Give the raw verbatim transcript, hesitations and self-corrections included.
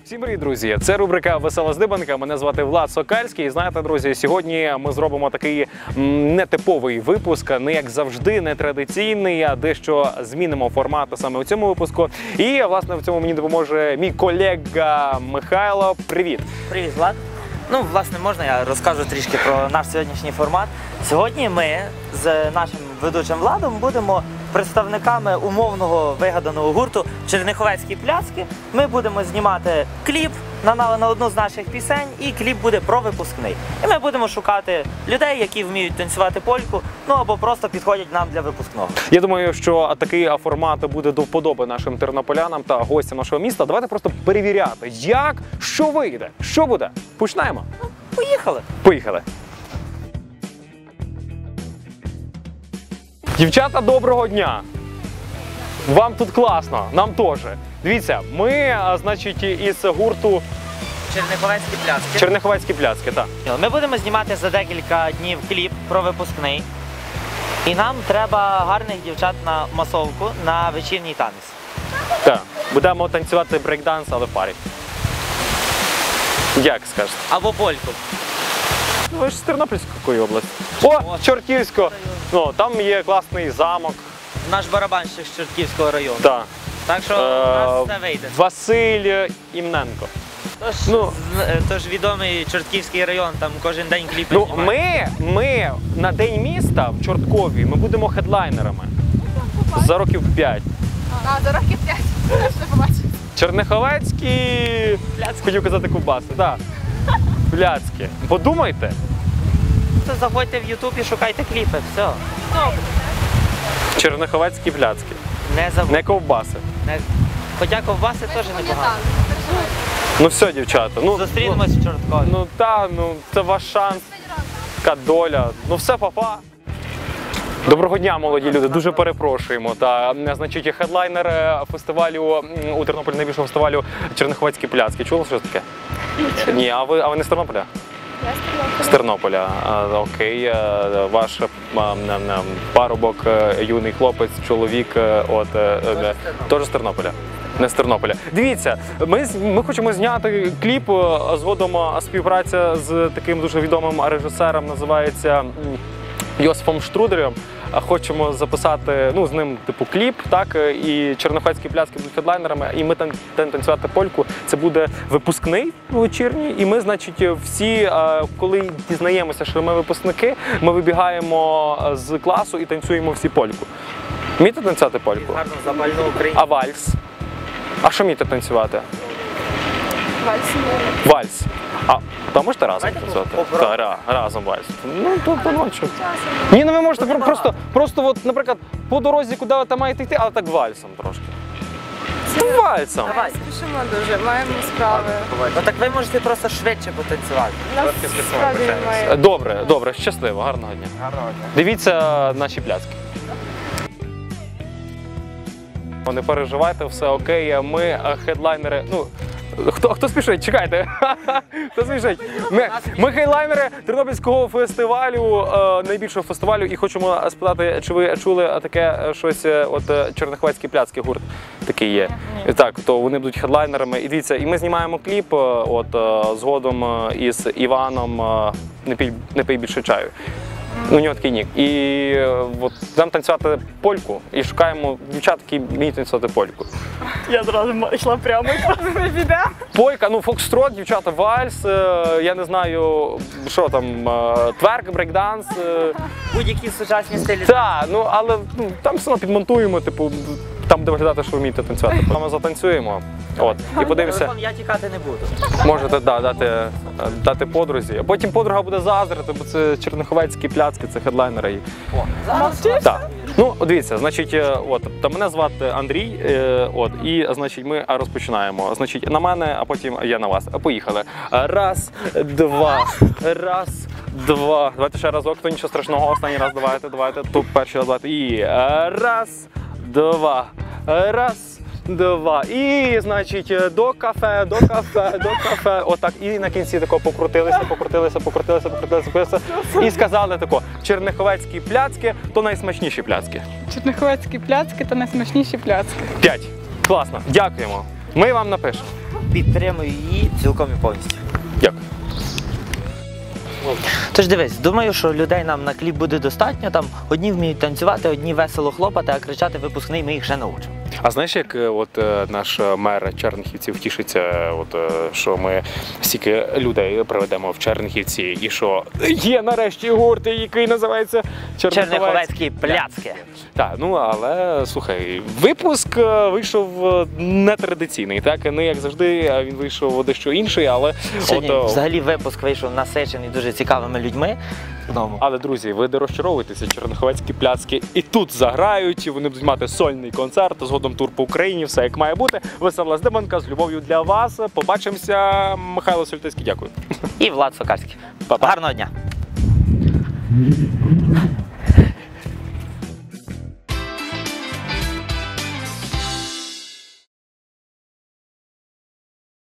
Всім привіт, друзі! Це рубрика «Весела здибанка». Мене звати Влад Сокальський. І знаєте, друзі, сьогодні ми зробимо такий нетиповий випуск, не як завжди, не традиційний, а дещо змінимо формат саме у цьому випуску. І, власне, в цьому мені допоможе мій колега Михайло. Привіт! Привіт, Влад! Ну, власне, можна я розкажу трішки про наш сьогоднішній формат. Сьогодні ми з нашим ведучим Владом будемо представниками умовного вигаданого гурту «Черняховецькі пляцки». Ми будемо знімати кліп на, на, на одну з наших пісень, і кліп буде про випускний. І ми будемо шукати людей, які вміють танцювати польку, ну або просто підходять нам для випускного. Я думаю, що такий формат буде до вподоби нашим тернополянам та гостям нашого міста. Давайте просто перевіряти, як, що вийде, що буде. Починаємо. Ну, поїхали. Поїхали. Дівчата, доброго дня! Вам тут класно, нам теж. Дивіться, ми, значить, із гурту «Черняховецькі пляцки». «Черняховецькі пляцки», так. Ми будемо знімати за декілька днів кліп про випускний. І нам треба гарних дівчат на масовку, на вечірній танець. Так, будемо танцювати брейкданс, але в парі. Як скажете? Або польку. Ну, ви ж з Тернопільської області. О, Чортківського! Ну, там є класний замок. Наш барабанщик з Чортківського району. Так. Так що у нас все вийде. Василь Імненко. Тож, Ну, тож відомий Чортківський район, там кожен день кліпи Ну, знімають. ми, ми на День міста в Чорткові ми будемо хедлайнерами. За років п'ять. А, за років п'ять. Що побачити. Черняховецькі, хотів казати ковбаси, так. Пляцки. Подумайте. Заходьте в Ютуб і шукайте кліпи, все. Черняховецькі пляцки. Не забудьте. Не ковбаси. Не... Хоча ковбаси теж непогано. Ну все, дівчата. Ну, Зустрінемось в Чорткові. Ну так, ну це ваш шанс. Така доля. Ну все, па-па. Доброго дня, молоді люди, дуже перепрошуємо. Та, значить, хедлайнер фестивалю, у Тернополі найбільшого фестивалю «Черняховецькі пляцки». Чули щось таке? Ні, а ви, а ви не з Тернополя? Я З Тернополя. А, окей. А, ваш а, парубок, юний хлопець, чоловік, от, теж з Тернополя. Не з Тернополя. Дивіться, ми, ми хочемо зняти кліп, згодом співпраця з таким дуже відомим режисером, називається Йосифом Штруделем. Хочемо записати, ну, з ним типу кліп, так, і Черняховецькі пляцки будуть хедлайнерами, і ми там танцювати польку. Це буде випускний вечірній, і ми, значить, всі, коли дізнаємося, що ми випускники, ми вибігаємо з класу і танцюємо всі польку. Вмієте танцювати польку? Гарно, запальну Україну. А вальс? А що вмієте танцювати? Вальс. Вальс. А, то можете разом Давайте танцювати? попробуємо. Так, разом вальс. Ну, то, то ночі. Ні, ну ви можете про- просто, просто от, наприклад, по дорозі, куди ви там маєте йти, але так вальсом трошки. Ну, вальсом. Давай. Спішимо дуже, маємо справи. Ну так ви можете просто швидше потанцювати. У нас справді немає. Добре, добре, щасливо, гарного дня. Гарного дня. Дивіться наші пляцки. Не переживайте, все окей, ми е, хедлайнери, ну, хто, хто спішить, чекайте, хто спішить. Ми, ми хедлайнери Тернопільського фестивалю, е, найбільшого фестивалю, і хочемо спитати, чи ви чули таке щось, е, от е, Черняховецькі пляцки гурт такий є. І так, то вони будуть хедлайнерами. І дивіться, і ми знімаємо кліп, е, от е, згодом е, із Іваном е, «Не пий, не пий більше чаю». У нього такий нік. І е, от нам танцювати польку і шукаємо дівчат, які вміють танцювати польку. Я зразу йшла прямо, не піде. Полька, ну фокстрот, дівчата, вальс, е, я не знаю, що там, е, тверк, брейкданс. Е, Будь-які сучасні стилі. Так, ну але ну, там все одно підмонтуємо, типу, там буде виглядати, що ви вмієте танцювати. Ми затанцюємо. От, і подивимося. Телефон я тікати не буду. Можете да, дати, дати подрузі. Потім подруга буде заздрити, бо це Черняховецькі пляцки, це хедлайнери. І... Зараз. Так. Ну, дивіться, значить, от, та мене звати Андрій, е, от, і, значить, ми розпочинаємо. Значить, на мене, а потім я на вас. Поїхали. Раз, два, раз, два. Давайте ще разок, то нічого страшного, останній раз давайте, давайте. Тут перший раз давайте. І раз, два, раз, два. І, значить, до кафе, до кафе, до кафе. Отак. І на кінці тако покрутилися, покрутилися, покрутилися, покрутилися, покрутилися. І сказали тако, Черняховецькі пляцки – то найсмачніші пляцки. Черняховецькі пляцки – то найсмачніші пляцки. П'ять. Класно. Дякуємо. Ми вам напишемо. підтримую її цілком і повністю. Дякую. Тож дивись, думаю, що людей нам на кліп буде достатньо. Там одні вміють танцювати, одні весело хлопати, а кричати випускний ми їх ще научимо. А знаєш, як е, от е, наш е, мер Чернігівців тішиться, е, от, е, що ми стільки людей приведемо в Чернігівці, і що є нарешті гурт, який називається Черніховець. Черніховецькі пляцки. Так, ну але слухай, випуск е, вийшов е, нетрадиційний, так? Не як завжди, а він вийшов дещо інший, але Сьогодні от, е, взагалі випуск вийшов насичений дуже цікавими людьми. Знову. Але, друзі, ви не розчаровуєтеся, черниховецькі пляцки і тут заграють, вони будуть мати сольний концерт, згодом тур по Україні, все як має бути. Весела Здебанка з любов'ю для вас. Побачимося. Михайло Сольтицький, дякую. І Влад Сокарський. Па-па. Гарного дня!